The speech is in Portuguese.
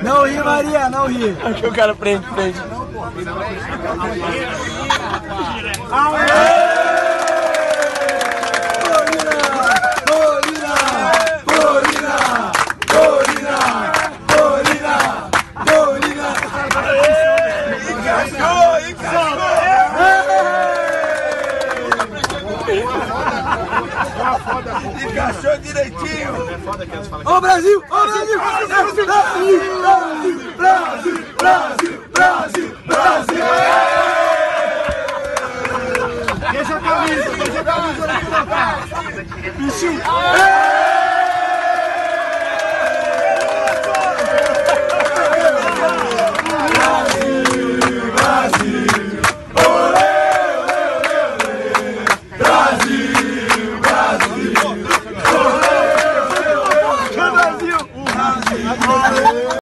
Não ri, Maria, não ri. Aqui o cara prende. Encaixou direitinho! Ô Brasil!